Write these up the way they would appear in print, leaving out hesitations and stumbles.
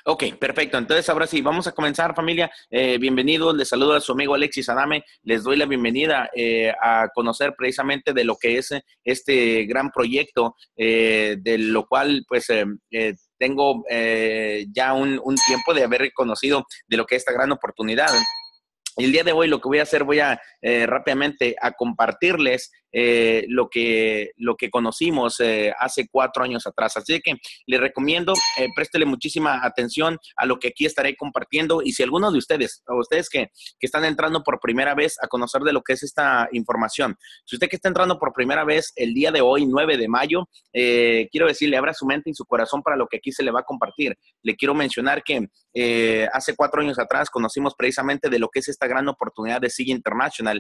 Ok, perfecto. Entonces, ahora sí, vamos a comenzar, familia. Bienvenidos, les saludo a su amigo Alexis Adame. Les doy la bienvenida a conocer precisamente de lo que es este gran proyecto, de lo cual, pues, tengo ya un tiempo de haber conocido de lo que es esta gran oportunidad. El día de hoy lo que voy a hacer, voy a rápidamente a compartirles lo que conocimos hace 4 años atrás. Así que les recomiendo, préstele muchísima atención a lo que aquí estaré compartiendo. Y si alguno de ustedes, o ustedes que están entrando por primera vez a conocer de lo que es esta información, si usted que está entrando por primera vez el día de hoy, 9 de mayo, quiero decirle, abra su mente y su corazón para lo que aquí se le va a compartir. Le quiero mencionar que hace 4 años atrás conocimos precisamente de lo que es esta gran oportunidad de SIGA International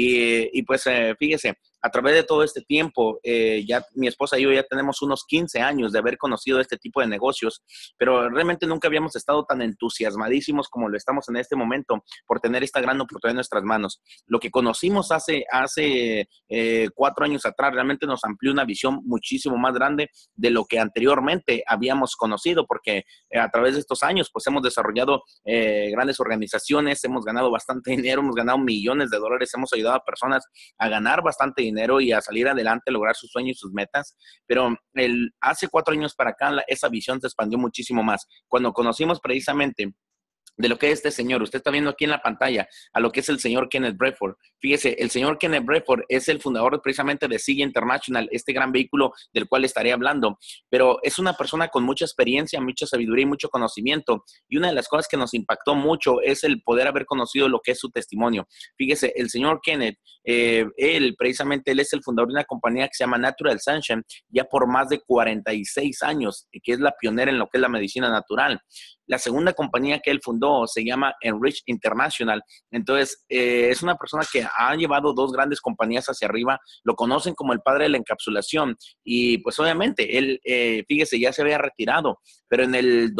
y pues fíjese, a través de todo este tiempo, ya mi esposa y yo ya tenemos unos 15 años de haber conocido este tipo de negocios, pero realmente nunca habíamos estado tan entusiasmadísimos como lo estamos en este momento por tener esta gran oportunidad en nuestras manos. Lo que conocimos hace 4 años atrás realmente nos amplió una visión muchísimo más grande de lo que anteriormente habíamos conocido, porque a través de estos años pues hemos desarrollado grandes organizaciones, hemos ganado bastante dinero, hemos ganado millones de dólares, hemos ayudado a personas a ganar bastante dinero y a salir adelante, lograr sus sueños y sus metas, pero hace 4 años para acá esa visión se expandió muchísimo más. Cuando conocimos precisamente de lo que es este señor, usted está viendo aquí en la pantalla a lo que es el señor Kenneth Bradford. Fíjese, el señor Kenneth Bradford es el fundador precisamente de SIGA International, este gran vehículo del cual estaré hablando, pero es una persona con mucha experiencia, mucha sabiduría y mucho conocimiento, y una de las cosas que nos impactó mucho es el poder haber conocido lo que es su testimonio. Fíjese, el señor Kenneth, él es el fundador de una compañía que se llama Natural Sunshine, ya por más de 46 años, que es la pionera en lo que es la medicina natural. La segunda compañía que él fundó se llama Enrich International. Entonces, es una persona que ha llevado dos grandes compañías hacia arriba. Lo conocen como el padre de la encapsulación. Y pues obviamente, él, fíjese, ya se había retirado. Pero en el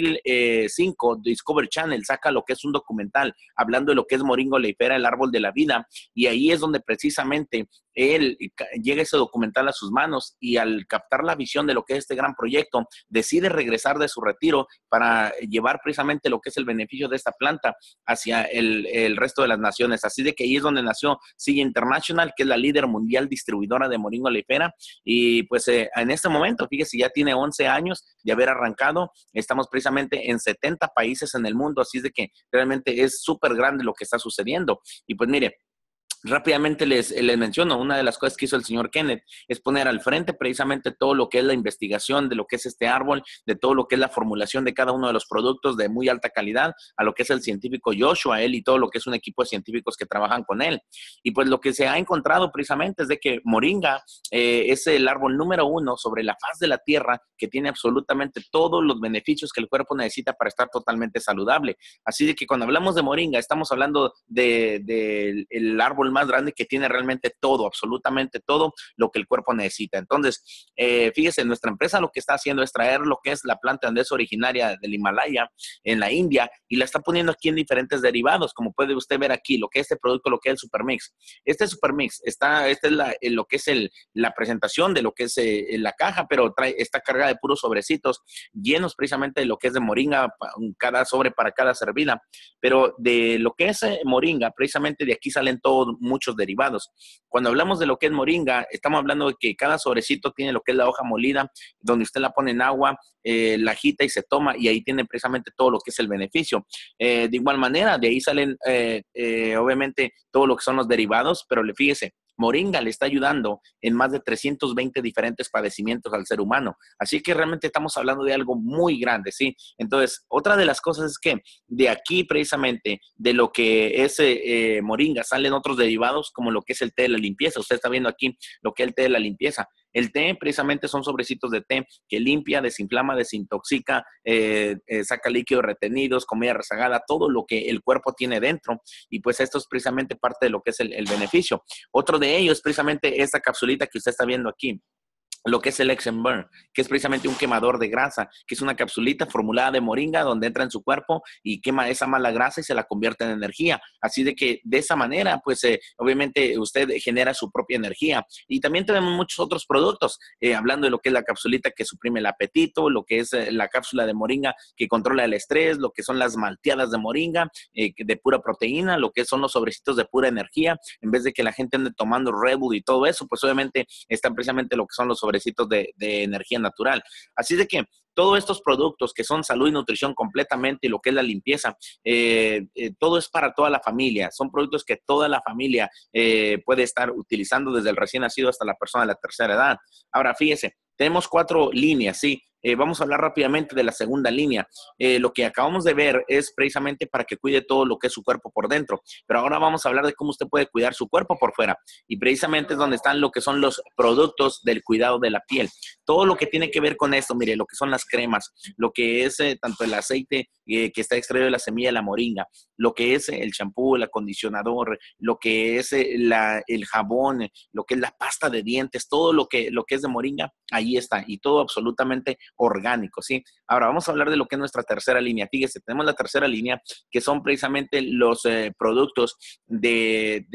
2005, Discovery Channel saca lo que es un documental hablando de lo que es Moringa oleifera, el árbol de la vida. Y ahí es donde precisamente él llega ese documental a sus manos y al captar la visión de lo que es este gran proyecto, decide regresar de su retiro para llevar precisamente lo que es el beneficio de esta planta hacia el resto de las naciones. Así de que ahí es donde nació SIGA International, que es la líder mundial distribuidora de moringa oleifera. Y pues en este momento, fíjese, ya tiene 11 años de haber arrancado. Estamos precisamente en 70 países en el mundo, así de que realmente es súper grande lo que está sucediendo. Y pues mire, rápidamente les menciono, una de las cosas que hizo el señor Kenneth es poner al frente precisamente todo lo que es la investigación de lo que es este árbol, de todo lo que es la formulación de cada uno de los productos de muy alta calidad, a lo que es el científico Joshua, él y todo lo que es un equipo de científicos que trabajan con él. Y pues lo que se ha encontrado precisamente es de que moringa es el árbol número uno sobre la faz de la tierra que tiene absolutamente todos los beneficios que el cuerpo necesita para estar totalmente saludable. Así de que cuando hablamos de moringa, estamos hablando del árbol más grande que tiene realmente todo, absolutamente todo lo que el cuerpo necesita. Entonces, fíjese, nuestra empresa lo que está haciendo es traer lo que es la planta donde es originaria del Himalaya, en la India, y la está poniendo aquí en diferentes derivados, como puede usted ver aquí, lo que es este producto, lo que es el Supermix. Este Supermix, esta es lo que es la presentación de lo que es la caja, pero está cargada de puros sobrecitos llenos precisamente de lo que es de moringa, cada sobre para cada servida. Pero de lo que es moringa, precisamente de aquí salen todos muchos derivados. Cuando hablamos de lo que es moringa, estamos hablando de que cada sobrecito tiene lo que es la hoja molida, donde usted la pone en agua, la agita y se toma, y ahí tiene precisamente todo lo que es el beneficio. De igual manera, de ahí salen obviamente todo lo que son los derivados, pero fíjese, moringa le está ayudando en más de 320 diferentes padecimientos al ser humano. Así que realmente estamos hablando de algo muy grande, ¿sí? Entonces, otra de las cosas es que de aquí precisamente, de lo que es moringa, salen otros derivados como lo que es el té de la limpieza. Usted está viendo aquí lo que es el té de la limpieza. El té precisamente son sobrecitos de té que limpia, desinflama, desintoxica, saca líquidos retenidos, comida rezagada, todo lo que el cuerpo tiene dentro. Y pues esto es precisamente parte de lo que es el beneficio. Otro de ellos es precisamente esta capsulita que usted está viendo aquí. lo que es el Exenburn, que es precisamente un quemador de grasa, que es una capsulita formulada de moringa donde entra en su cuerpo y quema esa mala grasa y se la convierte en energía. Así de que de esa manera, pues obviamente usted genera su propia energía. Y también tenemos muchos otros productos, hablando de lo que es la capsulita que suprime el apetito, lo que es la cápsula de moringa que controla el estrés, lo que son las malteadas de moringa de pura proteína, lo que son los sobrecitos de pura energía, en vez de que la gente ande tomando Red Bull y todo eso, pues obviamente están precisamente lo que son los sobrecitos de energía natural. Así de que todos estos productos que son salud y nutrición completamente y lo que es la limpieza, todo es para toda la familia. Son productos que toda la familia puede estar utilizando desde el recién nacido hasta la persona de la tercera edad. Ahora, fíjese, tenemos 4 líneas, ¿sí? Vamos a hablar rápidamente de la segunda línea. Lo que acabamos de ver es precisamente para que cuide todo lo que es su cuerpo por dentro. Pero ahora vamos a hablar de cómo usted puede cuidar su cuerpo por fuera. Y precisamente es donde están lo que son los productos del cuidado de la piel. Todo lo que tiene que ver con esto, mire, lo que son las cremas, lo que es tanto el aceite que está extraído de la semilla de la moringa, lo que es el champú, el acondicionador, lo que es el jabón, lo que es la pasta de dientes, todo lo que es de moringa, ahí está. Y todo absolutamente orgánico, ¿sí? Ahora vamos a hablar de lo que es nuestra tercera línea. Fíjese, tenemos la tercera línea que son precisamente los productos de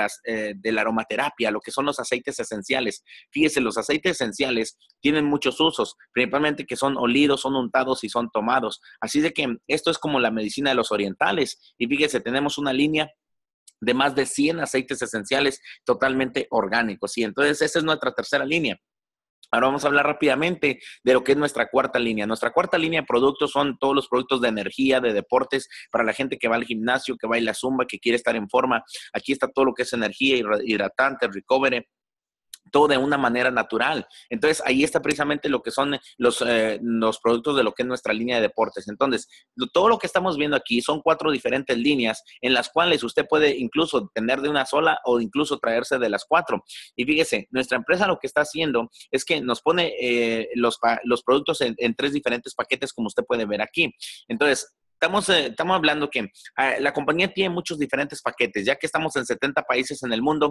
la aromaterapia, lo que son los aceites esenciales. Fíjese, los aceites esenciales tienen muchos usos, principalmente que son olidos, son untados y son tomados. Así de que esto es como la medicina de los orientales. Y fíjese, tenemos una línea de más de 100 aceites esenciales totalmente orgánicos. Y entonces esa es nuestra tercera línea. Ahora vamos a hablar rápidamente de lo que es nuestra cuarta línea. Nuestra cuarta línea de productos son todos los productos de energía, de deportes, para la gente que va al gimnasio, que baila zumba, que quiere estar en forma. Aquí está todo lo que es energía, hidratante, recovery, todo de una manera natural. Entonces, ahí está precisamente lo que son los productos de lo que es nuestra línea de deportes. Entonces, todo lo que estamos viendo aquí son 4 diferentes líneas en las cuales usted puede incluso tener de una sola o incluso traerse de las 4. Y fíjese, nuestra empresa lo que está haciendo es que nos pone los productos en 3 diferentes paquetes, como usted puede ver aquí. Entonces, estamos hablando que la compañía tiene muchos diferentes paquetes, ya que estamos en 70 países en el mundo.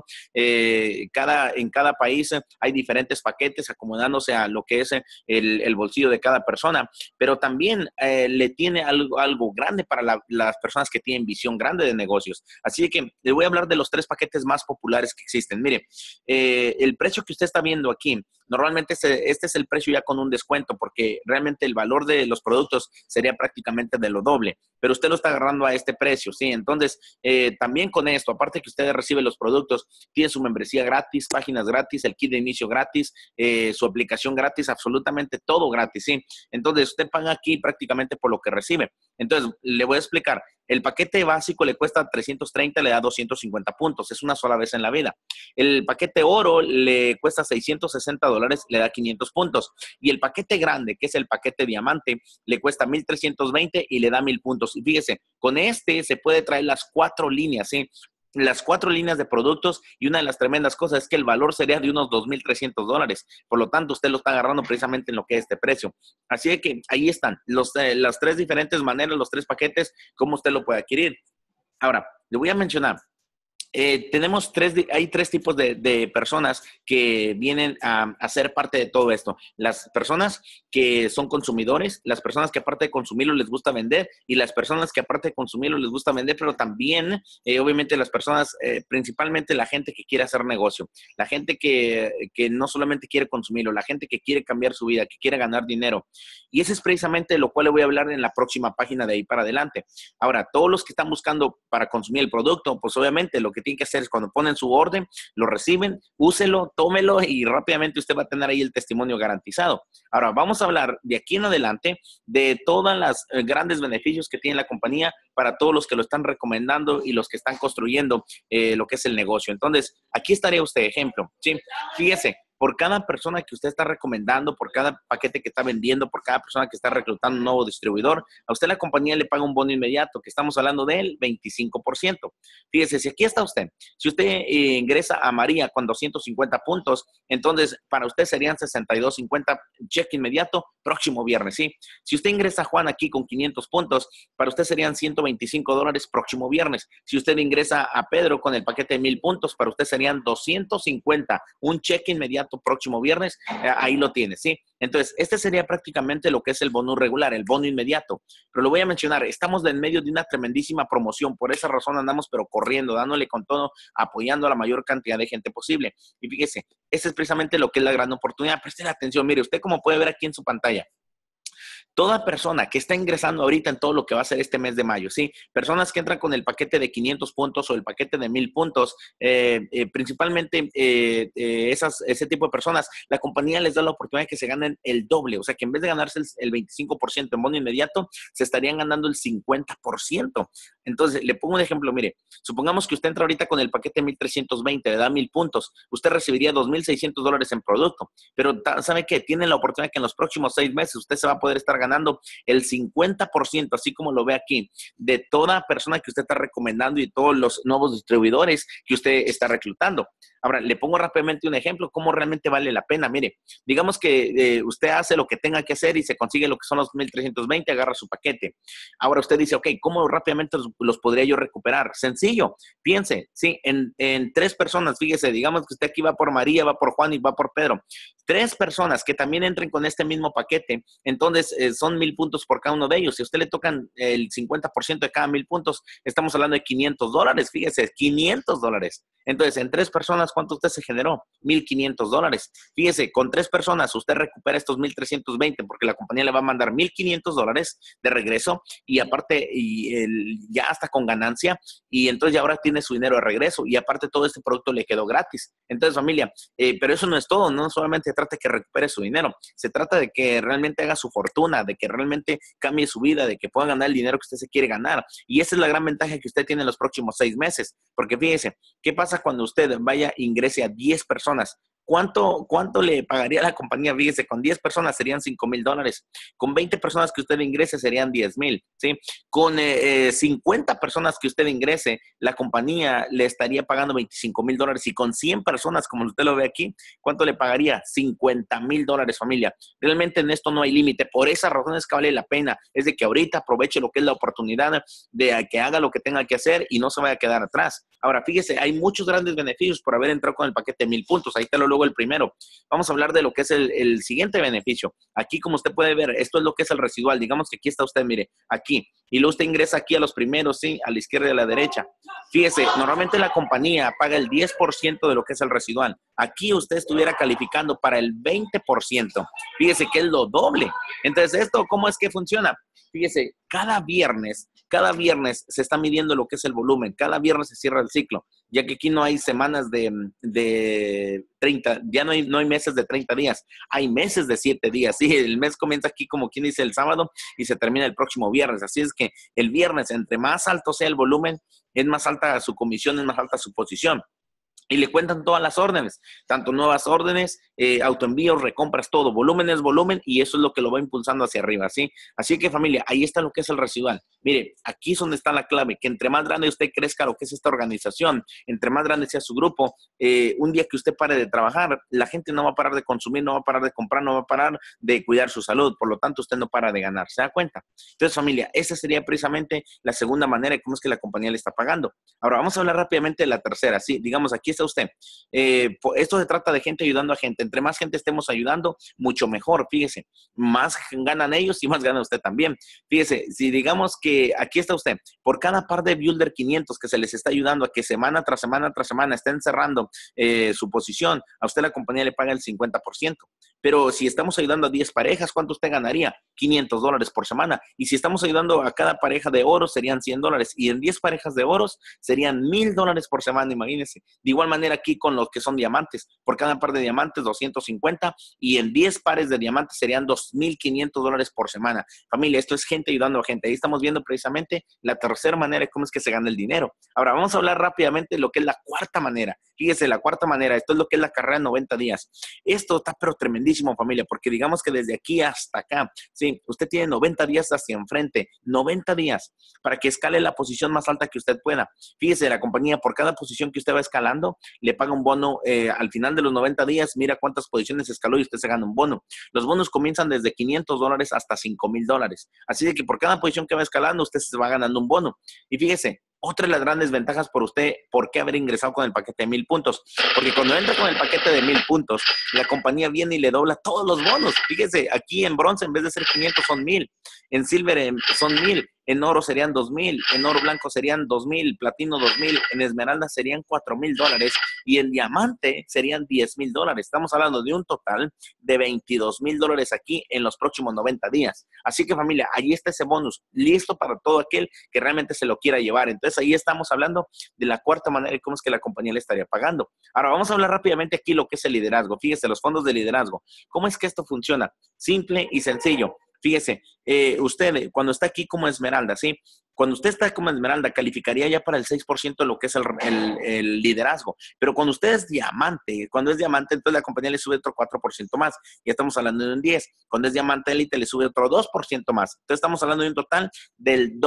En cada país hay diferentes paquetes acomodándose a lo que es el bolsillo de cada persona, pero también le tiene algo grande para las personas que tienen visión grande de negocios. Así que les voy a hablar de los 3 paquetes más populares que existen. Mire, el precio que usted está viendo aquí, normalmente este es el precio ya con un descuento, porque realmente el valor de los productos sería prácticamente de lo doble, pero usted lo está agarrando a este precio, ¿sí? Entonces, también con esto, aparte que usted recibe los productos, tiene su membresía gratis, páginas gratis, el kit de inicio gratis, su aplicación gratis, absolutamente todo gratis, ¿sí? Entonces, usted paga aquí prácticamente por lo que recibe. Entonces, le voy a explicar. El paquete básico le cuesta 330, le da 250 puntos. Es una sola vez en la vida. El paquete oro le cuesta $660, le da 500 puntos. Y el paquete grande, que es el paquete diamante, le cuesta 1,320 y le da 1,000 puntos. Y fíjese, con este se puede traer las 4 líneas, ¿sí? Las 4 líneas de productos, y una de las tremendas cosas es que el valor sería de unos $2,300. Por lo tanto, usted lo está agarrando precisamente en lo que es este precio. Así que ahí están las 3 diferentes maneras, los 3 paquetes, cómo usted lo puede adquirir. Ahora, le voy a mencionar. Hay 3 tipos de personas que vienen a ser parte de todo esto. Las personas que son consumidores, las personas que aparte de consumirlo les gusta vender, y las personas que aparte de consumirlo les gusta vender, pero también, obviamente, las personas, principalmente la gente que quiere hacer negocio, la gente que no solamente quiere consumirlo, la gente que quiere cambiar su vida, que quiere ganar dinero. Y ese es precisamente lo cual le voy a hablar en la próxima página de ahí para adelante. Ahora, todos los que están buscando para consumir el producto, pues obviamente lo que tienen que hacer es cuando ponen su orden, lo reciben, úselo, tómelo y rápidamente usted va a tener ahí el testimonio garantizado. Ahora, vamos a hablar de aquí en adelante de todos los grandes beneficios que tiene la compañía para todos los que lo están recomendando y los que están construyendo lo que es el negocio. Entonces, aquí estaría usted, ejemplo, ¿sí? Fíjese. Por cada persona que usted está recomendando, por cada paquete que está vendiendo, por cada persona que está reclutando un nuevo distribuidor, a usted la compañía le paga un bono inmediato, que estamos hablando del 25%. Fíjese, si aquí está usted, si usted ingresa a María con 250 puntos, entonces para usted serían 62.50 cheque inmediato próximo viernes, ¿sí? Si usted ingresa a Juan aquí con 500 puntos, para usted serían $125 próximo viernes. Si usted ingresa a Pedro con el paquete de 1,000 puntos, para usted serían 250, un cheque inmediato inmediato, próximo viernes, ahí lo tienes, ¿sí? Entonces, este sería prácticamente lo que es el bono regular, el bono inmediato. Pero lo voy a mencionar, estamos en medio de una tremendísima promoción, por esa razón andamos pero corriendo, dándole con todo, apoyando a la mayor cantidad de gente posible. Y fíjese, ese es precisamente lo que es la gran oportunidad. Presten atención, mire, usted como puede ver aquí en su pantalla, toda persona que está ingresando ahorita en todo lo que va a ser este mes de mayo, ¿sí? Personas que entran con el paquete de 500 puntos o el paquete de 1000 puntos, principalmente ese tipo de personas, la compañía les da la oportunidad de que se ganen el doble. O sea, que en vez de ganarse el 25% en bono inmediato, se estarían ganando el 50%. Entonces, le pongo un ejemplo, mire, supongamos que usted entra ahorita con el paquete 1320, le da 1000 puntos, usted recibiría $2600 en producto, pero ¿sabe qué? Tiene la oportunidad que en los próximos 6 meses usted se va a poder estar ganando el 50%, así como lo ve aquí, de toda persona que usted está recomendando y todos los nuevos distribuidores que usted está reclutando. Ahora, le pongo rápidamente un ejemplo, cómo realmente vale la pena. Mire, digamos que usted hace lo que tenga que hacer y se consigue lo que son los 1320, agarra su paquete. Ahora usted dice, ok, ¿cómo rápidamente los podría yo recuperar? Sencillo, piense, sí, en 3 personas, fíjese, digamos que usted aquí va por María, va por Juan y va por Pedro. 3 personas que también entren con este mismo paquete, entonces son 1000 puntos por cada uno de ellos. Si a usted le tocan el 50% de cada 1000 puntos, estamos hablando de $500, fíjese, $500. Entonces, en 3 personas, ¿cuánto usted se generó? $1500. Fíjese, con 3 personas usted recupera estos 1320 porque la compañía le va a mandar $1500 de regreso y aparte, ya hasta con ganancia, y entonces ya ahora tiene su dinero de regreso y aparte todo este producto le quedó gratis. Entonces, familia, pero eso no es todo, no solamente trata de que recupere su dinero, se trata de que realmente haga su fortuna, de que realmente cambie su vida, de que pueda ganar el dinero que usted se quiere ganar. Y esa es la gran ventaja que usted tiene en los próximos 6 meses, porque fíjese, ¿qué pasa cuando usted vaya e ingrese a 10 personas? ¿Cuánto le pagaría la compañía? Fíjese, con 10 personas serían $5000. Con 20 personas que usted ingrese serían 10,000, ¿sí? Con 50 personas que usted ingrese, la compañía le estaría pagando $25,000. Y con 100 personas, como usted lo ve aquí, ¿cuánto le pagaría? $50,000, familia. Realmente en esto no hay límite. Por esa razón es que vale la pena. Es de que ahorita aproveche lo que es la oportunidad de que haga lo que tenga que hacer y no se vaya a quedar atrás. Ahora, fíjese, hay muchos grandes beneficios por haber entrado con el paquete de 1000 puntos. Ahí está luego el primero. Vamos a hablar de lo que es el siguiente beneficio. Aquí, como usted puede ver, esto es lo que es el residual. Digamos que aquí está usted, mire, aquí. Y luego usted ingresa aquí a los primeros, ¿sí? A la izquierda y a la derecha. Fíjese, normalmente la compañía paga el 10% de lo que es el residual. Aquí usted estuviera calificando para el 20%. Fíjese que es lo doble. Entonces, ¿esto cómo es que funciona? Fíjese, cada viernes se está midiendo lo que es el volumen. Cada viernes se cierra el ciclo, ya que aquí no hay semanas de 30, ya no hay meses de 30 días, hay meses de 7 días. Sí, el mes comienza aquí como quien dice el sábado y se termina el próximo viernes. Así es que el viernes, entre más alto sea el volumen, es más alta su comisión, es más alta su posición. Y le cuentan todas las órdenes, tanto nuevas órdenes, autoenvíos, recompras, todo. Volumen es volumen y eso es lo que lo va impulsando hacia arriba, ¿sí? Así que, familia, ahí está lo que es el residual. Mire, aquí es donde está la clave, que entre más grande usted crezca lo que es esta organización, entre más grande sea su grupo, un día que usted pare de trabajar, la gente no va a parar de consumir, no va a parar de comprar, no va a parar de cuidar su salud. Por lo tanto, usted no para de ganar, ¿se da cuenta? Entonces, familia, esa sería precisamente la segunda manera de cómo es que la compañía le está pagando. Ahora, vamos a hablar rápidamente de la tercera, ¿sí? Digamos, aquí está usted. Esto se trata de gente ayudando a gente. Entre más gente estemos ayudando, mucho mejor. Fíjese, más ganan ellos y más gana usted también. Fíjese, si digamos que aquí está usted, por cada par de Builder 500 que se les está ayudando a que semana tras semana tras semana estén cerrando su posición, a usted la compañía le paga el 50%. Pero si estamos ayudando a 10 parejas, ¿cuánto usted ganaría? $500 por semana. Y si estamos ayudando a cada pareja de oro, serían $100. Y en 10 parejas de oros, serían $1000 por semana, imagínense. De igual manera aquí con los que son diamantes. Por cada par de diamantes, 250. Y en 10 pares de diamantes serían $2500 por semana. Familia, esto es gente ayudando a gente. Ahí estamos viendo precisamente la tercera manera de cómo es que se gana el dinero. Ahora, vamos a hablar rápidamente de lo que es la cuarta manera. Fíjese, la cuarta manera, esto es lo que es la carrera de 90 días. Esto está pero tremendísimo, familia, porque digamos que desde aquí hasta acá, sí, usted tiene 90 días hacia enfrente, 90 días para que escale la posición más alta que usted pueda. Fíjese, la compañía por cada posición que usted va escalando, le paga un bono al final de los 90 días, mira cuántas posiciones escaló y usted se gana un bono. Los bonos comienzan desde $500 hasta $5000. Así de que por cada posición que va escalando, usted se va ganando un bono. Y fíjese, Otra de las grandes ventajas por usted, ¿por qué haber ingresado con el paquete de 1000 puntos? Porque cuando entra con el paquete de 1000 puntos, la compañía viene y le dobla todos los bonos. Fíjese, aquí en bronce, en vez de ser 500, son 1000. En silver son 1000. En oro serían 2000, en oro blanco serían 2000, platino 2000, en esmeralda serían $4000 y en diamante serían $10,000. Estamos hablando de un total de $22,000 aquí en los próximos 90 días. Así que familia, ahí está ese bonus, listo para todo aquel que realmente se lo quiera llevar. Entonces ahí estamos hablando de la cuarta manera y cómo es que la compañía le estaría pagando. Ahora vamos a hablar rápidamente aquí lo que es el liderazgo. Fíjese, los fondos de liderazgo. ¿Cómo es que esto funciona? Simple y sencillo. Fíjese, usted cuando está aquí como esmeralda, ¿sí? Cuando usted está como esmeralda, calificaría ya para el 6% de lo que es el liderazgo. Pero cuando usted es diamante, entonces la compañía le sube otro 4% más. Ya estamos hablando de un 10. Cuando es diamante élite, le sube otro 2% más. Entonces estamos hablando de un total del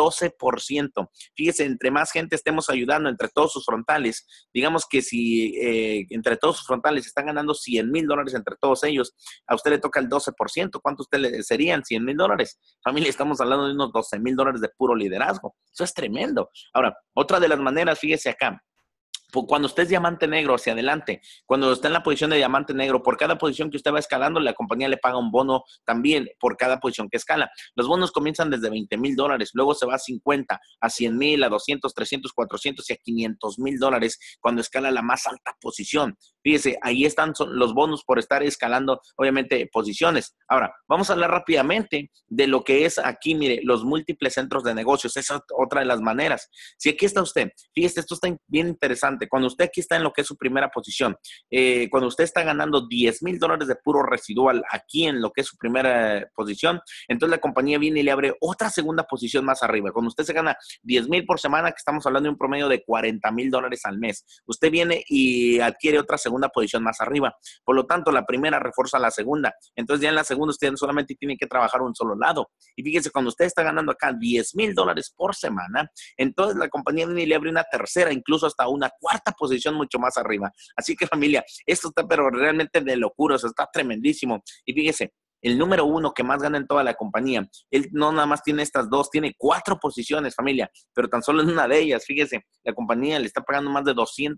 12%. Fíjese, entre más gente estemos ayudando, entre todos sus frontales, digamos que si entre todos sus frontales están ganando $100,000 entre todos ellos, a usted le toca el 12%. ¿Cuánto a usted le serían? $100,000. Familia, estamos hablando de unos $12,000 de puro liderazgo. Eso es tremendo. Ahora, otra de las maneras, fíjese acá, cuando usted es diamante negro hacia adelante, cuando está en la posición de diamante negro, por cada posición que usted va escalando, la compañía le paga un bono también por cada posición que escala. Los bonos comienzan desde $20,000, luego se va a 50, a 100,000, a 200, 300, 400 y a $500,000 cuando escala la más alta posición. Fíjese, ahí están los bonos por estar escalando, obviamente, posiciones. Ahora, vamos a hablar rápidamente de lo que es aquí, mire, los múltiples centros de negocios. Esa es otra de las maneras. Si aquí está usted, fíjese, esto está bien interesante. Cuando usted aquí está en lo que es su primera posición, cuando usted está ganando $10,000 de puro residual aquí en lo que es su primera posición, entonces la compañía viene y le abre otra segunda posición más arriba. Cuando usted se gana 10,000 por semana, que estamos hablando de un promedio de $40,000 al mes, usted viene y adquiere otra segunda posición más arriba. Por lo tanto, la primera refuerza la segunda. Entonces ya en la segunda usted solamente tiene que trabajar un solo lado. Y fíjese, cuando usted está ganando acá $10,000 por semana, entonces la compañía viene y le abre una tercera, incluso hasta una cuarta posición mucho más arriba. Así que familia, esto está pero realmente de locura, o sea, está tremendísimo. Y fíjese, el número uno que más gana en toda la compañía, él no nada más tiene estas dos, tiene 4 posiciones, familia, pero tan solo en una de ellas, fíjese, la compañía le está pagando más de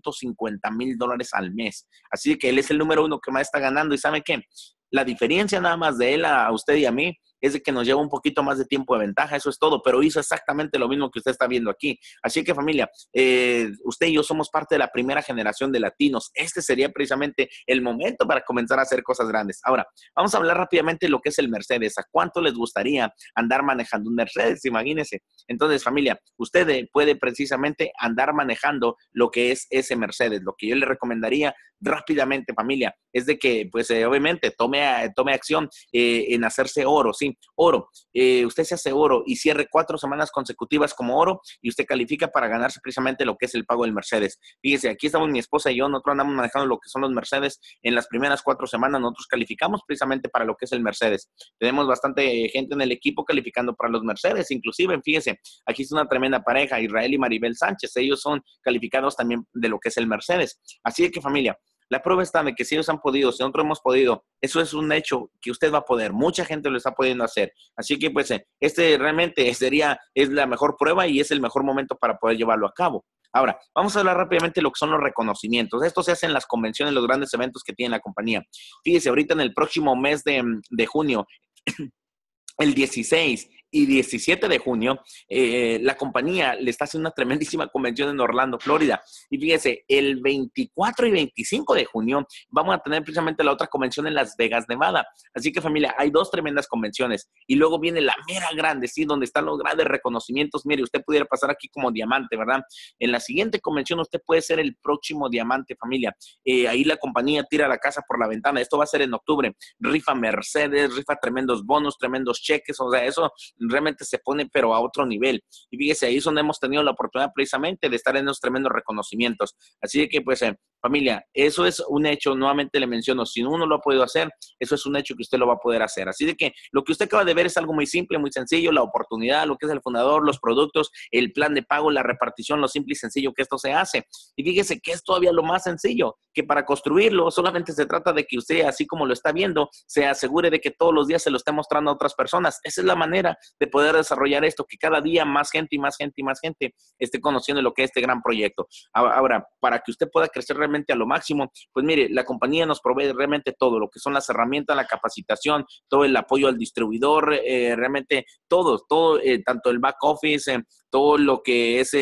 $250,000 al mes. Así que él es el número uno que más está ganando. ¿Y sabe qué? La diferencia nada más de él a usted y a mí es de que nos lleva un poquito más de tiempo de ventaja, eso es todo, pero hizo exactamente lo mismo que usted está viendo aquí. Así que familia, usted y yo somos parte de la primera generación de latinos. Este sería precisamente el momento para comenzar a hacer cosas grandes. Ahora, vamos a hablar rápidamente de lo que es el Mercedes. ¿A cuánto les gustaría andar manejando un Mercedes? Imagínense. Entonces, familia, usted puede precisamente andar manejando lo que es ese Mercedes. Lo que yo le recomendaría rápidamente, familia, es de que, pues, obviamente, tome acción en hacerse oro, ¿sí? Oro. Usted se hace oro y cierre 4 semanas consecutivas como oro y usted califica para ganarse precisamente lo que es el pago del Mercedes. Fíjese, aquí estamos mi esposa y yo, nosotros andamos manejando lo que son los Mercedes en las primeras 4 semanas, nosotros calificamos precisamente para lo que es el Mercedes. Tenemos bastante gente en el equipo calificando para los Mercedes, inclusive, fíjese, aquí está una tremenda pareja, Israel y Maribel Sánchez, ellos son calificados también de lo que es el Mercedes. Así que familia, la prueba está de que si ellos han podido, si nosotros hemos podido, eso es un hecho que usted va a poder. Mucha gente lo está pudiendo hacer. Así que, pues, este realmente es la mejor prueba y es el mejor momento para poder llevarlo a cabo. Ahora, vamos a hablar rápidamente de lo que son los reconocimientos. Esto se hace en las convenciones, los grandes eventos que tiene la compañía. Fíjese, ahorita en el próximo mes de junio, el 16 y 17 de junio, la compañía le está haciendo una tremendísima convención en Orlando, Florida. Y fíjese, el 24 y 25 de junio vamos a tener precisamente la otra convención en Las Vegas, Nevada. Así que familia, hay 2 tremendas convenciones. Y luego viene la mera grande, ¿sí? Donde están los grandes reconocimientos. Mire, usted pudiera pasar aquí como diamante, ¿verdad? En la siguiente convención usted puede ser el próximo diamante, familia. Ahí la compañía tira la casa por la ventana. Esto va a ser en octubre. Rifa Mercedes, rifa tremendos bonos, tremendos cheques. O sea, eso realmente se pone pero a otro nivel. Y fíjese, ahí es donde hemos tenido la oportunidad precisamente de estar en esos tremendos reconocimientos. Así que, pues, familia, eso es un hecho, nuevamente le menciono, si uno lo ha podido hacer, eso es un hecho que usted lo va a poder hacer. Así de que lo que usted acaba de ver es algo muy simple, muy sencillo, la oportunidad, lo que es el fundador, los productos, el plan de pago, la repartición, lo simple y sencillo que esto se hace. Y fíjese que es todavía lo más sencillo, que para construirlo solamente se trata de que usted, así como lo está viendo, se asegure de que todos los días se lo esté mostrando a otras personas. Esa es la manera de poder desarrollar esto, que cada día más gente y más gente y más gente esté conociendo lo que es este gran proyecto. Ahora, para que usted pueda crecer realmente a lo máximo, pues mire, la compañía nos provee realmente todo, lo que son las herramientas, la capacitación, todo el apoyo al distribuidor, realmente todo, tanto el back office, todo lo que es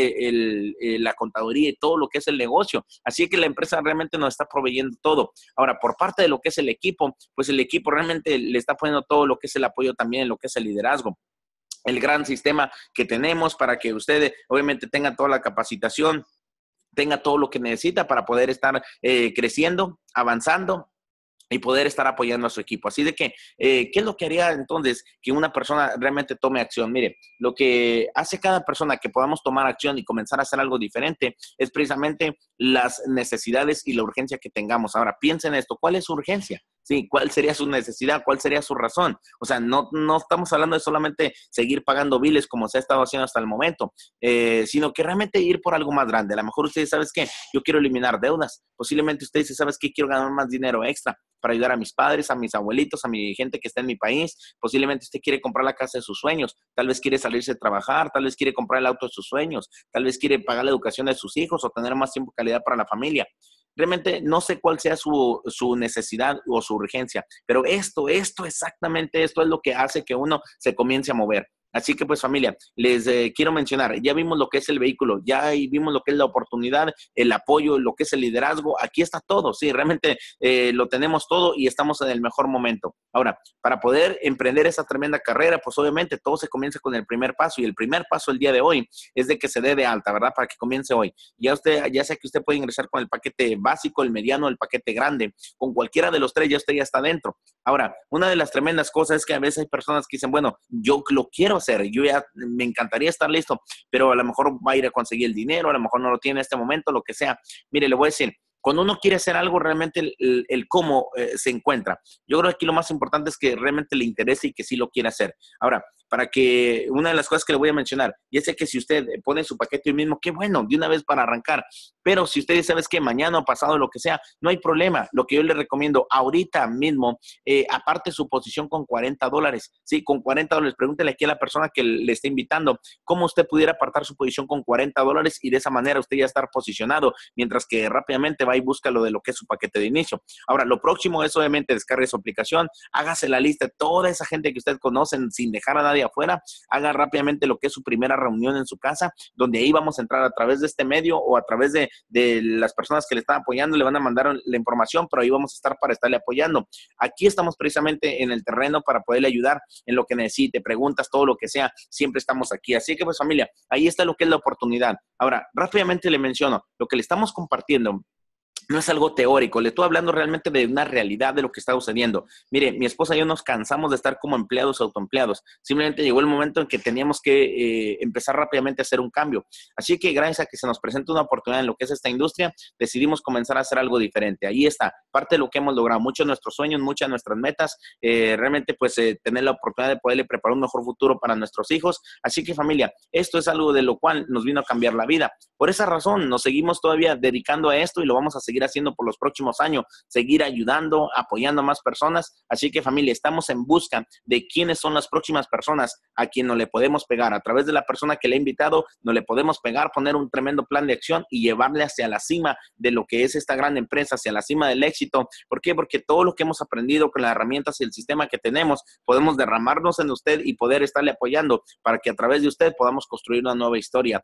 la contaduría y todo lo que es el negocio. Así que la empresa realmente nos está proveyendo todo. Ahora, por parte de lo que es el equipo, pues el equipo realmente le está poniendo todo lo que es el apoyo también, lo que es el liderazgo. El gran sistema que tenemos para que usted obviamente tenga toda la capacitación, tenga todo lo que necesita para poder estar creciendo, avanzando y poder estar apoyando a su equipo. Así de que, ¿qué es lo que haría entonces que una persona realmente tome acción? Mire, lo que hace cada persona que podamos tomar acción y comenzar a hacer algo diferente es precisamente las necesidades y la urgencia que tengamos. Ahora, piensen en esto, ¿cuál es su urgencia? Sí, ¿cuál sería su necesidad? ¿Cuál sería su razón? O sea, no estamos hablando de solamente seguir pagando biles como se ha estado haciendo hasta el momento, sino que realmente ir por algo más grande. A lo mejor usted, ¿sabes qué? Yo quiero eliminar deudas. Posiblemente usted dice, ¿sabes qué? Quiero ganar más dinero extra para ayudar a mis padres, a mis abuelitos, a mi gente que está en mi país. Posiblemente usted quiere comprar la casa de sus sueños. Tal vez quiere salirse a trabajar, tal vez quiere comprar el auto de sus sueños, tal vez quiere pagar la educación de sus hijos o tener más tiempo de calidad para la familia. Realmente no sé cuál sea su necesidad o su urgencia, pero exactamente esto es lo que hace que uno se comience a mover. Así que pues familia, les quiero mencionar, ya vimos lo que es el vehículo, ya vimos lo que es la oportunidad, el apoyo, lo que es el liderazgo, aquí está todo, sí, realmente lo tenemos todo y estamos en el mejor momento. Ahora, para poder emprender esa tremenda carrera, pues obviamente todo se comienza con el primer paso y el primer paso el día de hoy es de que se dé de alta, ¿verdad? Para que comience hoy. Ya sea que usted puede ingresar con el paquete básico, el mediano, el paquete grande, con cualquiera de los tres ya usted ya está dentro. Ahora, una de las tremendas cosas es que a veces hay personas que dicen, bueno, yo lo quiero hacer, yo ya me encantaría estar listo, pero a lo mejor va a ir a conseguir el dinero, a lo mejor no lo tiene en este momento, lo que sea. Mire, le voy a decir, cuando uno quiere hacer algo, realmente el cómo se encuentra. Yo creo que aquí lo más importante es que realmente le interese y que sí lo quiera hacer. Ahora, para que una de las cosas que le voy a mencionar, y es que si usted pone su paquete hoy mismo, qué bueno, de una vez para arrancar. Pero si usted sabe que mañana o pasado, lo que sea, no hay problema. Lo que yo le recomiendo ahorita mismo, aparte su posición con $40, sí, con $40. Pregúntele aquí a la persona que le está invitando cómo usted pudiera apartar su posición con $40 y de esa manera usted ya estar posicionado, mientras que rápidamente va y busca lo de lo que es su paquete de inicio. Ahora, lo próximo es obviamente descargue su aplicación, hágase la lista de toda esa gente que usted conoce sin dejar a nadie afuera, haga rápidamente lo que es su primera reunión en su casa, donde ahí vamos a entrar a través de este medio o a través de las personas que le están apoyando, le van a mandar la información, pero ahí vamos a estar para estarle apoyando. Aquí estamos precisamente en el terreno para poderle ayudar en lo que necesite, preguntas, todo lo que sea, siempre estamos aquí. Así que pues familia, ahí está lo que es la oportunidad. Ahora, rápidamente le menciono, lo que le estamos compartiendo no es algo teórico, le estoy hablando realmente de una realidad de lo que está sucediendo. Mire, mi esposa y yo nos cansamos de estar como empleados autoempleados. Simplemente llegó el momento en que teníamos que empezar rápidamente a hacer un cambio. Así que gracias a que se nos presenta una oportunidad en lo que es esta industria, decidimos comenzar a hacer algo diferente. Ahí está, parte de lo que hemos logrado, muchos de nuestros sueños, muchas de nuestras metas, realmente pues tener la oportunidad de poderle preparar un mejor futuro para nuestros hijos. Así que familia, esto es algo de lo cual nos vino a cambiar la vida. Por esa razón, nos seguimos todavía dedicando a esto y lo vamos a seguir haciendo por los próximos años, seguir ayudando, apoyando a más personas. Así que familia, estamos en busca de quiénes son las próximas personas a quien no le podemos pegar. A través de la persona que le ha invitado, no le podemos pegar, poner un tremendo plan de acción y llevarle hacia la cima de lo que es esta gran empresa, hacia la cima del éxito. ¿Por qué? Porque todo lo que hemos aprendido con las herramientas y el sistema que tenemos, podemos derramarnos en usted y poder estarle apoyando para que a través de usted podamos construir una nueva historia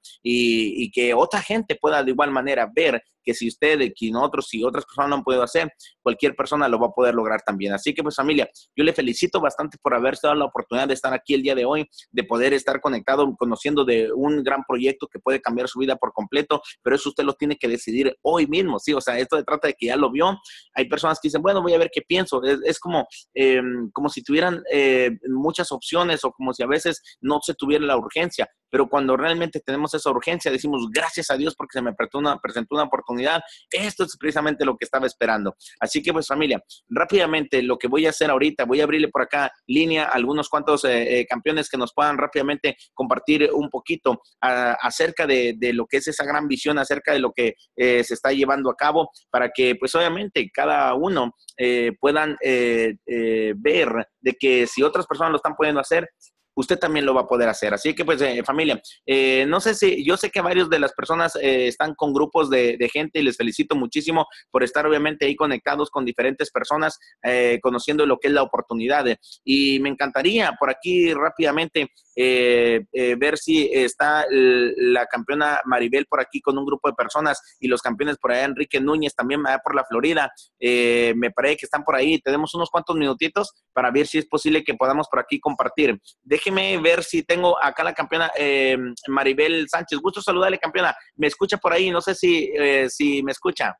y que otra gente pueda de igual manera ver que si usted, que nosotros, si otras personas lo han podido hacer, cualquier persona lo va a poder lograr también. Así que pues familia, yo le felicito bastante por haberse dado la oportunidad de estar aquí el día de hoy, de poder estar conectado, conociendo de un gran proyecto que puede cambiar su vida por completo, pero eso usted lo tiene que decidir hoy mismo, ¿sí? O sea, esto se trata de que ya lo vio. Hay personas que dicen, bueno, voy a ver qué pienso. Es como si tuvieran muchas opciones o como si a veces no se tuviera la urgencia. Pero cuando realmente tenemos esa urgencia, decimos, gracias a Dios porque se me presentó una oportunidad. Esto es precisamente lo que estaba esperando. Así que pues familia, rápidamente lo que voy a hacer ahorita, voy a abrirle por acá línea a algunos cuantos campeones que nos puedan rápidamente compartir un poquito acerca de lo que es esa gran visión, acerca de lo que se está llevando a cabo, para que pues obviamente cada uno puedan ver de que si otras personas lo están pudiendo hacer, usted también lo va a poder hacer. Así que, pues, familia, no sé si, yo sé que varios de las personas están con grupos de gente y les felicito muchísimo por estar obviamente ahí conectados con diferentes personas, conociendo lo que es la oportunidad. Y me encantaría por aquí rápidamente ver si está la campeona Maribel por aquí con un grupo de personas y los campeones por allá, Enrique Núñez también allá por la Florida. Me parece que están por ahí. Tenemos unos cuantos minutitos para ver si es posible que podamos por aquí compartir. Déjeme ver si tengo acá la campeona Maribel Sánchez. Gusto saludarle, campeona. ¿Me escucha por ahí? No sé si me escucha.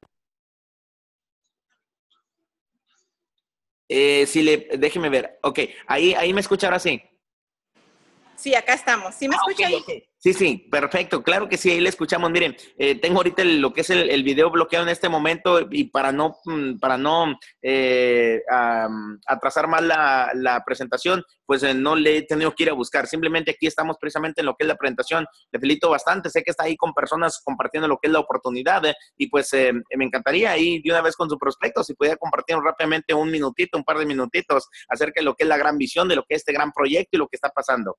Déjeme ver. Ok, ahí me escucha ahora sí. Sí, acá estamos. ¿Sí me escucha ahí? Okay. Sí, perfecto. Claro que sí, ahí le escuchamos. Miren, tengo ahorita lo que es el video bloqueado en este momento y para no atrasar más la presentación, pues no le he tenido que ir a buscar. Simplemente aquí estamos precisamente en lo que es la presentación. Le felicito bastante. Sé que está ahí con personas compartiendo lo que es la oportunidad y pues me encantaría ahí de una vez con su prospecto, si pudiera compartir rápidamente un minutito, un par de minutitos acerca de lo que es la gran visión, de lo que es este gran proyecto y lo que está pasando.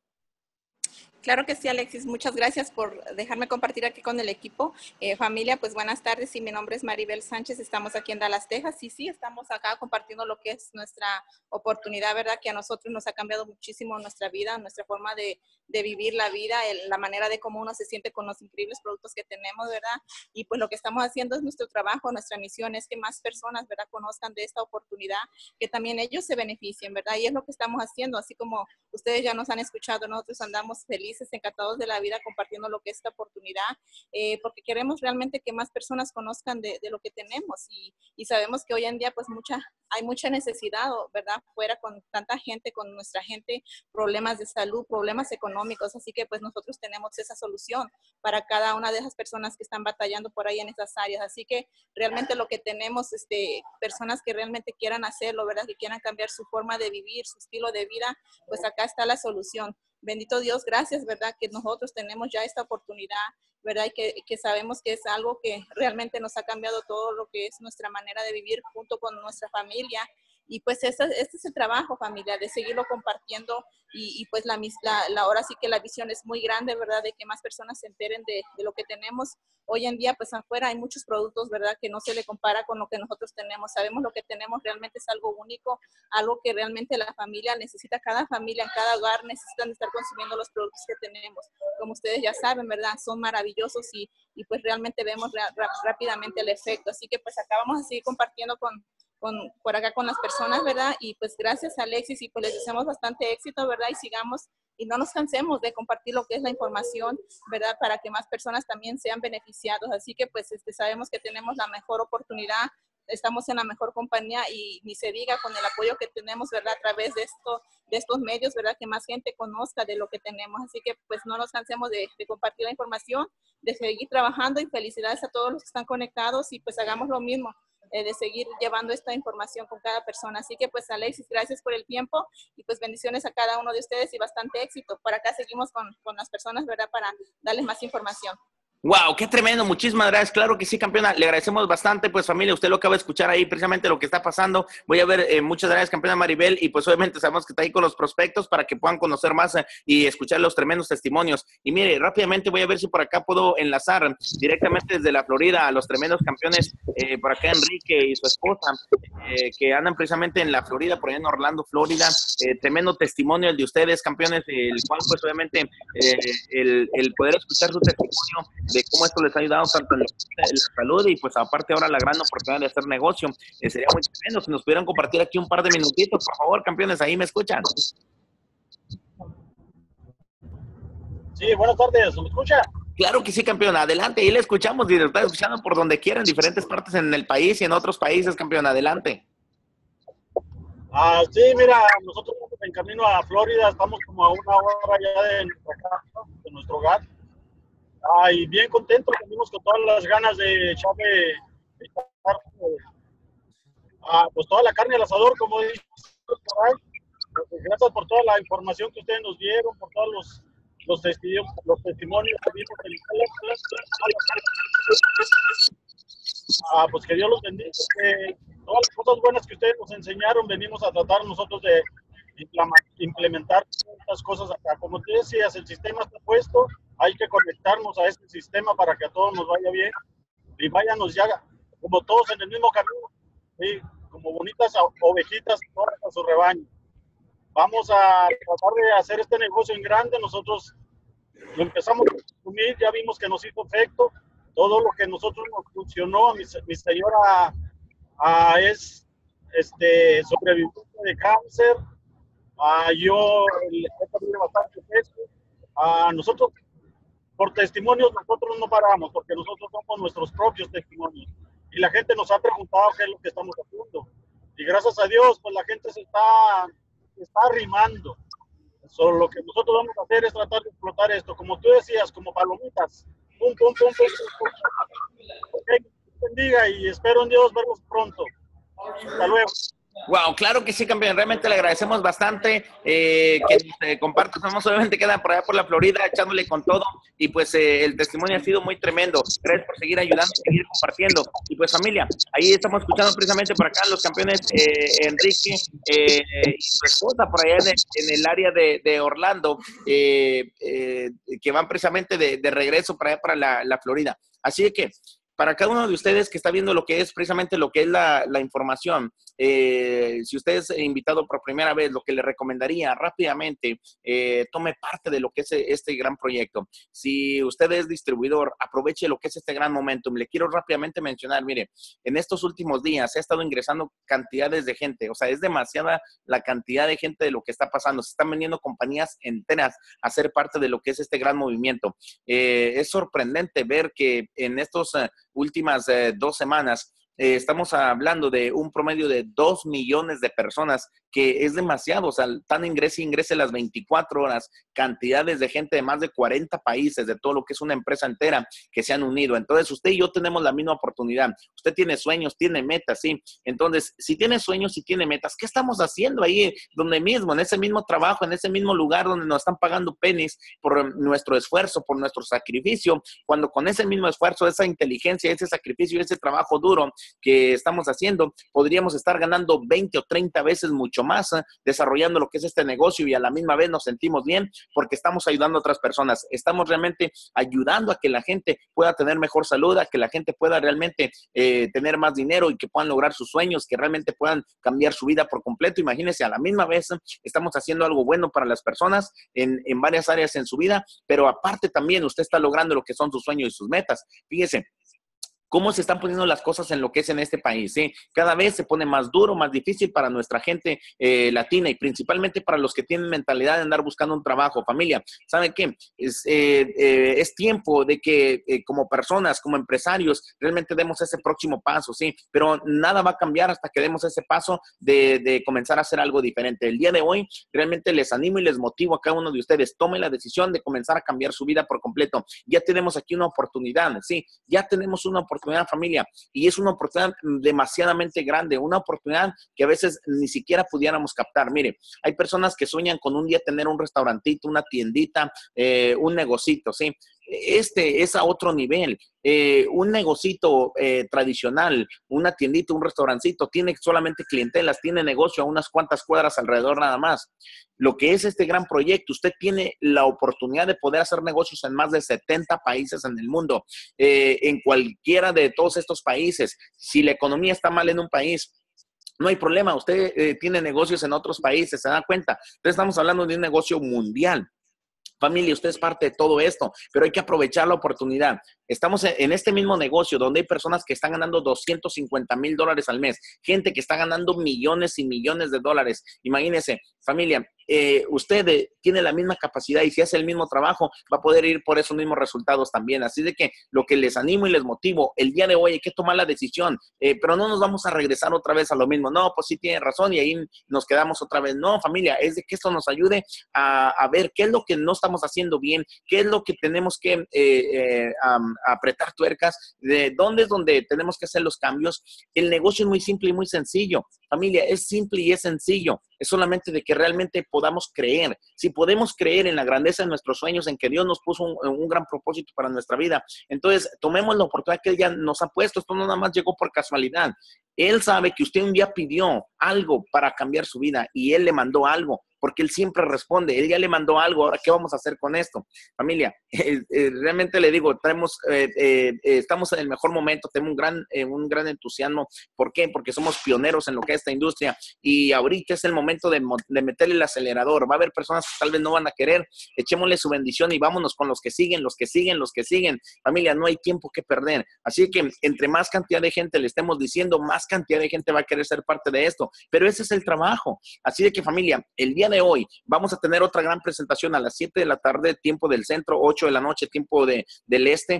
Claro que sí, Alexis. Muchas gracias por dejarme compartir aquí con el equipo. Familia, pues buenas tardes. Sí, mi nombre es Maribel Sánchez. Estamos aquí en Dallas, Texas. Sí, estamos acá compartiendo lo que es nuestra oportunidad, ¿verdad? Que a nosotros nos ha cambiado muchísimo nuestra vida, nuestra forma de vivir la vida, la manera de cómo uno se siente con los increíbles productos que tenemos, ¿verdad? Y pues lo que estamos haciendo es nuestro trabajo, nuestra misión es que más personas, ¿verdad? Conozcan de esta oportunidad, que también ellos se beneficien, ¿verdad? Y es lo que estamos haciendo, así como ustedes ya nos han escuchado, nosotros andamos felices, encantados de la vida compartiendo lo que es esta oportunidad, porque queremos realmente que más personas conozcan de lo que tenemos y sabemos que hoy en día pues hay mucha necesidad, ¿verdad? Fuera con tanta gente, con nuestra gente, problemas de salud, problemas económicos, así que pues nosotros tenemos esa solución para cada una de esas personas que están batallando por ahí en esas áreas, así que realmente lo que tenemos, personas que realmente quieran hacerlo, ¿verdad? Que quieran cambiar su forma de vivir, su estilo de vida, pues acá está la solución. Bendito Dios, gracias, ¿verdad? Que nosotros tenemos ya esta oportunidad, ¿verdad? Y que sabemos que es algo que realmente nos ha cambiado todo lo que es nuestra manera de vivir junto con nuestra familia. Y pues este es el trabajo, familia, de seguirlo compartiendo y pues ahora sí que la visión es muy grande, ¿verdad? De que más personas se enteren de lo que tenemos. Hoy en día, pues afuera hay muchos productos, ¿verdad? Que no se le compara con lo que nosotros tenemos. Sabemos lo que tenemos realmente es algo único, algo que realmente la familia necesita, cada familia en cada hogar necesitan estar consumiendo los productos que tenemos. Como ustedes ya saben, ¿verdad? Son maravillosos y pues realmente vemos rápidamente el efecto. Así que pues acá vamos a seguir compartiendo por acá con las personas, ¿verdad? Y pues gracias, Alexis, y pues les deseamos bastante éxito, ¿verdad? Y sigamos y no nos cansemos de compartir lo que es la información, ¿verdad? Para que más personas también sean beneficiados. Así que pues sabemos que tenemos la mejor oportunidad, estamos en la mejor compañía y ni se diga con el apoyo que tenemos, ¿verdad? A través de estos medios, ¿verdad? Que más gente conozca de lo que tenemos. Así que pues no nos cansemos de compartir la información, de seguir trabajando y felicidades a todos los que están conectados y pues hagamos lo mismo. De seguir llevando esta información con cada persona. Así que pues Alexis, gracias por el tiempo y pues bendiciones a cada uno de ustedes y bastante éxito. Por acá seguimos con las personas, ¿verdad? Para darles más información. Wow, qué tremendo, muchísimas gracias, claro que sí, campeona, le agradecemos bastante, pues familia, usted lo acaba de escuchar ahí, precisamente lo que está pasando, voy a ver, muchas gracias, campeona Maribel, y pues obviamente sabemos que está ahí con los prospectos para que puedan conocer más y escuchar los tremendos testimonios, y mire, rápidamente voy a ver si por acá puedo enlazar directamente desde la Florida a los tremendos campeones, por acá Enrique y su esposa, que andan precisamente en la Florida, por allá en Orlando, Florida, tremendo testimonio el de ustedes, campeones, el cual pues obviamente el poder escuchar su testimonio de cómo esto les ha ayudado tanto en la salud y pues aparte ahora la gran oportunidad de hacer negocio. Sería muy tremendo si nos pudieran compartir aquí un par de minutitos, por favor, campeones, ahí me escuchan. Sí, buenas tardes, ¿me escucha? Claro que sí, campeón, adelante, ahí le escuchamos y lo está escuchando por donde quiera, en diferentes partes en el país y en otros países, campeón, adelante. Sí, mira, nosotros en camino a Florida, estamos como a una hora ya de nuestra casa, de nuestro hogar. Y bien contentos, venimos con todas las ganas de echarle pues toda la carne al asador, como dice por ahí. Gracias por toda la información que ustedes nos dieron, por todos los testimonios que vimos en pues que Dios los bendiga. Todas las cosas buenas que ustedes nos enseñaron, venimos a tratar nosotros de implementar estas cosas acá. Como tú decías, el sistema está puesto, hay que conectarnos a este sistema para que a todos nos vaya bien y váyanos ya como todos en el mismo camino, ¿sí? Como bonitas ovejitas todas a su rebaño. Vamos a tratar de hacer este negocio en grande. Nosotros lo empezamos a consumir, ya vimos que nos hizo efecto. Todo lo que nosotros nos funcionó, mi señora es sobreviviente de cáncer, yo he perdido bastante peso. Nosotros, por testimonios, nosotros no paramos, porque nosotros somos nuestros propios testimonios. Y la gente nos ha preguntado qué es lo que estamos haciendo. Y gracias a Dios, pues la gente se está arrimando. Solo lo que nosotros vamos a hacer es tratar de explotar esto, como tú decías, como palomitas. Pum, pum, pum, pum, pum, pum. Okay, bendiga y espero en Dios verlos pronto. Hasta luego. Wow, claro que sí, campeón. Realmente le agradecemos bastante que nos compartas. Obviamente queda por allá por la Florida echándole con todo y pues el testimonio ha sido muy tremendo. Gracias por seguir ayudando, seguir compartiendo. Y pues familia, ahí estamos escuchando precisamente por acá los campeones Enrique y su esposa por allá en el área de Orlando que van precisamente de regreso para allá para la Florida. Así que para cada uno de ustedes que está viendo lo que es precisamente lo que es la información, si usted es invitado por primera vez, lo que le recomendaría rápidamente, tome parte de lo que es este gran proyecto. Si usted es distribuidor, aproveche lo que es este gran momentum. Le quiero rápidamente mencionar, mire, en estos últimos días se ha estado ingresando cantidades de gente, o sea, es demasiada la cantidad de gente de lo que está pasando. Se están vendiendo compañías enteras a ser parte de lo que es este gran movimiento. Es sorprendente ver que en estos últimas 2 semanas estamos hablando de un promedio de 2 millones de personas, que es demasiado. O sea, tan ingrese las 24 horas, cantidades de gente de más de 40 países, de todo lo que es una empresa entera que se han unido. Entonces, usted y yo tenemos la misma oportunidad. Usted tiene sueños, tiene metas, ¿sí? Entonces, si tiene sueños y tiene metas, ¿qué estamos haciendo ahí donde mismo, en ese mismo trabajo, en ese mismo lugar donde nos están pagando pennies por nuestro esfuerzo, por nuestro sacrificio, cuando con ese mismo esfuerzo, esa inteligencia, ese sacrificio, ese trabajo duro que estamos haciendo, podríamos estar ganando 20 o 30 veces mucho más, desarrollando lo que es este negocio y a la misma vez nos sentimos bien porque estamos ayudando a otras personas. Estamos realmente ayudando a que la gente pueda tener mejor salud, a que la gente pueda realmente tener más dinero y que puedan lograr sus sueños, que realmente puedan cambiar su vida por completo. Imagínense, a la misma vez estamos haciendo algo bueno para las personas en varias áreas en su vida, pero aparte también usted está logrando lo que son sus sueños y sus metas. Fíjese cómo se están poniendo las cosas en lo que es en este país, ¿sí? Cada vez se pone más duro, más difícil para nuestra gente latina y principalmente para los que tienen mentalidad de andar buscando un trabajo. Familia, ¿saben qué? Es tiempo de que como personas, como empresarios, realmente demos ese próximo paso, ¿sí? Pero nada va a cambiar hasta que demos ese paso de comenzar a hacer algo diferente. El día de hoy, realmente les animo y les motivo a cada uno de ustedes. Tomen la decisión de comenzar a cambiar su vida por completo. Ya tenemos aquí una oportunidad, ¿sí? Ya tenemos una oportunidad, familia, y es una oportunidad demasiadamente grande, una oportunidad que a veces ni siquiera pudiéramos captar. Mire, hay personas que sueñan con un día tener un restaurantito, una tiendita, un negocito, ¿sí? Este es a otro nivel. Un negocito tradicional, una tiendita, un restaurancito, tiene solamente clientelas, tiene negocio a unas cuantas cuadras alrededor nada más. Lo que es este gran proyecto, usted tiene la oportunidad de poder hacer negocios en más de 70 países en el mundo, en cualquiera de todos estos países. Si la economía está mal en un país, no hay problema, usted tiene negocios en otros países, se da cuenta. Entonces estamos hablando de un negocio mundial. Familia, usted es parte de todo esto, pero hay que aprovechar la oportunidad. Estamos en este mismo negocio donde hay personas que están ganando $250,000 al mes, gente que está ganando millones y millones de dólares. Imagínense, familia, usted tiene la misma capacidad y si hace el mismo trabajo, va a poder ir por esos mismos resultados también. Así de que lo que les animo y les motivo, el día de hoy hay que tomar la decisión, pero no nos vamos a regresar otra vez a lo mismo. No, pues sí tiene razón y ahí nos quedamos otra vez. No, familia, es de que esto nos ayude a ver qué es lo que no estamos haciendo bien, qué es lo que tenemos que apretar tuercas, de dónde es donde tenemos que hacer los cambios. El negocio es muy simple y muy sencillo. Familia, es simple y es sencillo. Es solamente de que realmente podamos creer. Si podemos creer en la grandeza de nuestros sueños, en que Dios nos puso un gran propósito para nuestra vida, entonces tomemos la oportunidad que Él ya nos ha puesto. Esto no nada más llegó por casualidad. Él sabe que usted un día pidió algo para cambiar su vida y Él le mandó algo, porque Él siempre responde. Él ya le mandó algo, ahora ¿qué vamos a hacer con esto? Familia, realmente le digo, estamos en el mejor momento, tenemos un gran entusiasmo. ¿Por qué? Porque somos pioneros en lo que es esta industria y ahorita es el momento de meterle el acelerador. Va a haber personas que tal vez no van a querer, echémosle su bendición y vámonos con los que siguen. Familia, no hay tiempo que perder. Así que entre más cantidad de gente le estemos diciendo, más cantidad de gente va a querer ser parte de esto. Pero ese es el trabajo. Así de que, familia, el día de hoy vamos a tener otra gran presentación a las 7 de la tarde, tiempo del centro, 8 de la noche, tiempo del este,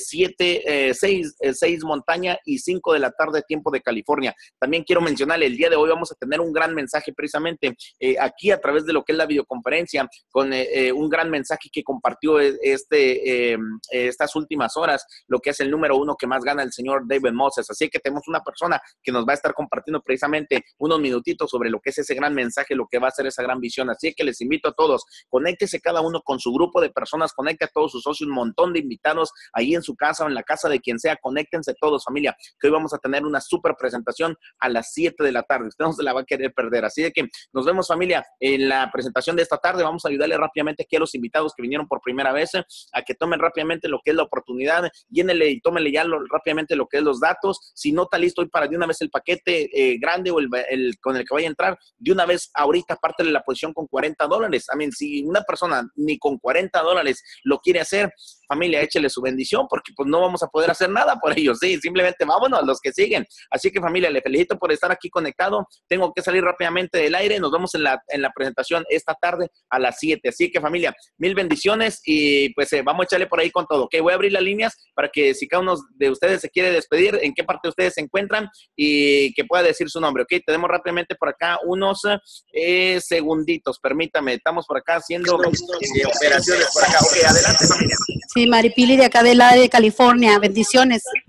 6 montaña y 5 de la tarde, tiempo de California. También quiero mencionarle, el día de hoy vamos a tener un gran mensaje precisamente aquí a través de lo que es la videoconferencia, con un gran mensaje que compartió estas últimas horas, lo que es el número 1 que más gana el señor David Moses. Así que tenemos una persona que nos va a estar compartiendo precisamente unos minutitos sobre lo que es ese gran mensaje, lo que va a ser esa gran visión. Así que les invito a todos, conéctese cada uno con su grupo de personas, conecte a todos sus socios, un montón de invitados ahí en su casa o en la casa de quien sea, conéctense todos, familia, que hoy vamos a tener una súper presentación a las 7 de la tarde. Usted no se la va a querer perder. Así de que nos vemos, familia, en la presentación de esta tarde. Vamos a ayudarle rápidamente aquí a los invitados que vinieron por primera vez a que tomen rápidamente lo que es la oportunidad, llénele y tómenle ya rápidamente lo que es los datos. Si no está listo hoy para de una vez el paquete grande o el con el que vaya a entrar, de una vez ahorita apártele la posición con $40. Si una persona ni con $40 lo quiere hacer, familia, échele su bendición, porque pues no vamos a poder hacer nada por ellos, sí, simplemente vámonos, los que siguen. Así que, familia, le felicito por estar aquí conectado. Tengo que salir rápidamente del aire. Nos vemos en la presentación esta tarde a las 7. Así que, familia, mil bendiciones y pues vamos a echarle por ahí con todo. Ok, voy a abrir las líneas para que si cada uno de ustedes se quiere despedir, en qué parte ustedes se encuentran y que pueda decir su nombre. Ok, tenemos rápidamente por acá unos segunditos, permítame, estamos por acá haciendo operaciones por acá. Ok, adelante, familia. Sí, Maripili de acá del área de California, bendiciones.